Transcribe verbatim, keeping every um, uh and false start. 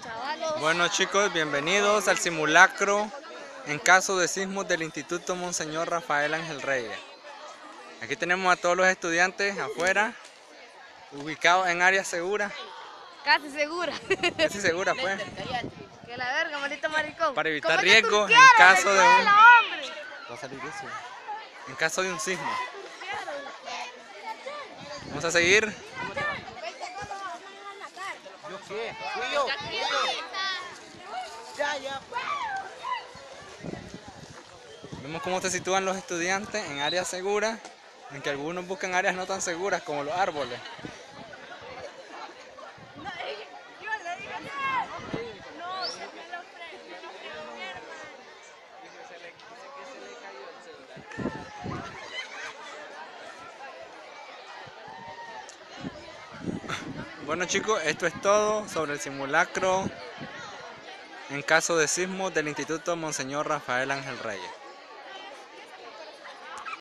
Chavalos. Bueno chicos, bienvenidos al simulacro en caso de sismos del Instituto Monseñor Rafael Ángel Reyes. Aquí tenemos a todos los estudiantes afuera, ubicados en áreas seguras. Casi segura. Casi seguras pues. Que la verga, maldito maricón. Para evitar ¿Cómo riesgos te en caso de un... hombre? Va a salir eso. En caso de un sismo. Vamos a seguir. ¿Yo qué? Fui yo. Ya, ya. Vemos cómo se sitúan los estudiantes en áreas seguras, en que algunos buscan áreas no tan seguras como los árboles. Bueno chicos, esto es todo sobre el simulacro en caso de sismo del Instituto Monseñor Rafael Ángel Reyes.